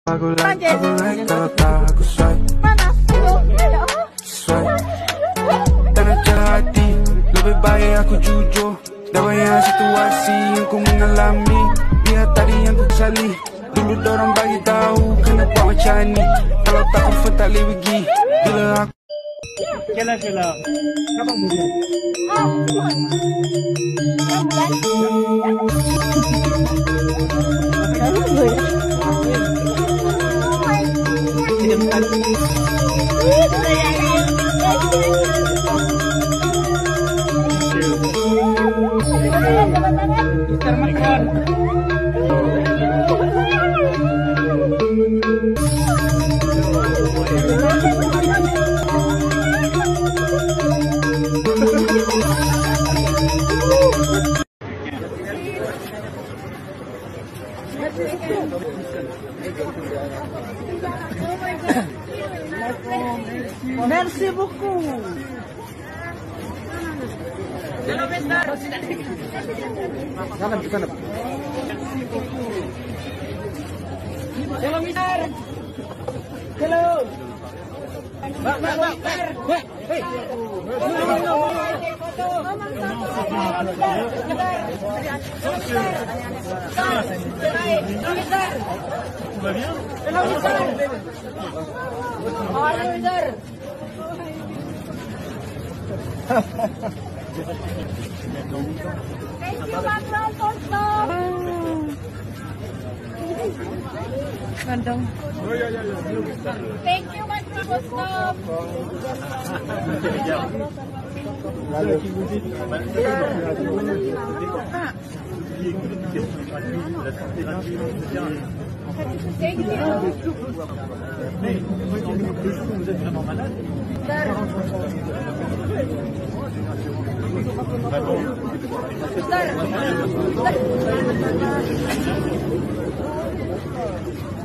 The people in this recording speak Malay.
Aku like kalau tak aku swipe Tak nak jalan hati, lebih baik aku jujur. Dah banyak situasi yang ku mengalami, biar tadi yang ku kesali. Dulu dorang bagi tahu kena buat macam ni. Kalau tak comfort tak boleh pergi. Bila aku Kela. Kapan bulan? Merci beaucoup. Hello, mister. Sana. Hello, mister. Hello. Bak. Hey. Gandang. Thank you, Mas Bostop. Thank you. Sir.